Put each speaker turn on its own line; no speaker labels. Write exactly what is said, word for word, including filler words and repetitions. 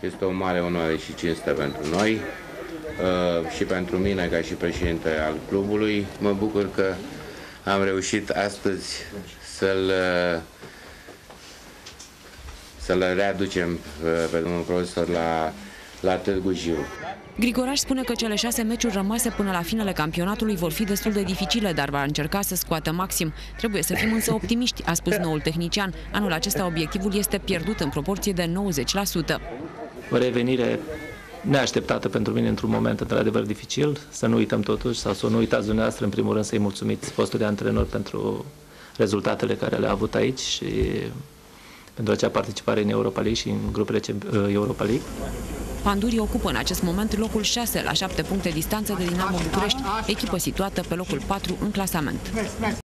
Este o mare onoare și cinste pentru noi și pentru mine ca și președinte al clubului. Mă bucur că am reușit astăzi să-l să-l readucem pe domnul profesor la, la Târgu Jiu.
Grigoraș spune că cele șase meciuri rămase până la finele campionatului vor fi destul de dificile, dar va încerca să scoată maxim. Trebuie să fim însă optimiști, a spus noul tehnician. Anul acesta obiectivul este pierdut în proporție de nouăzeci la sută.
O revenire neașteptată pentru mine într-un moment într-adevăr dificil, să nu uităm totuși, sau să nu uitați dumneavoastră, în primul rând să-i mulțumiți postului de antrenor pentru rezultatele care le-a avut aici și pentru acea participare în Europa League și în grupele Europa League.
Pandurii ocupă în acest moment locul șase, la șapte puncte distanță de Dinamo București, echipă situată pe locul patru în clasament.